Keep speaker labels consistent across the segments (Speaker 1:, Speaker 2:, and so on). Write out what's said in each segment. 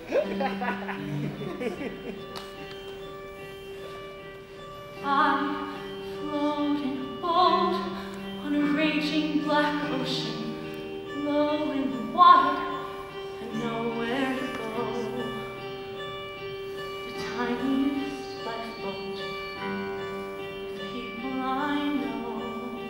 Speaker 1: I float in a boat on a raging black ocean, low in the water and nowhere to go. The tiniest lifeboat with people I know,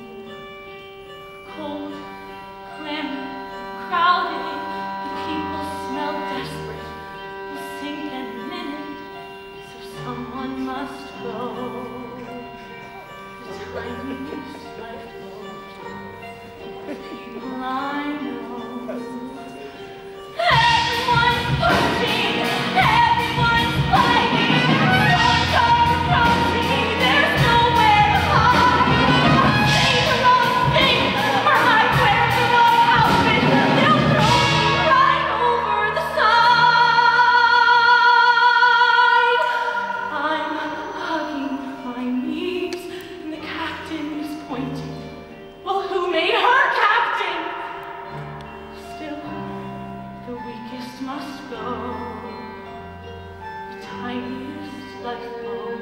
Speaker 1: cold, clammy, crowded. The people smell desperate, will sink any minute, so someone must go. The tiniest lifeboat with people I know. Everyone's pushing, everyone's fighting. Storms are approaching, there's nowhere to hide. Say the wrong thing or hide wear the wrong outfit. They'll throw you right over the side. I'm hugging my knees and the captain is pointing. Well, who made her captain? Still, the weakest must go. The tiniest lifeboat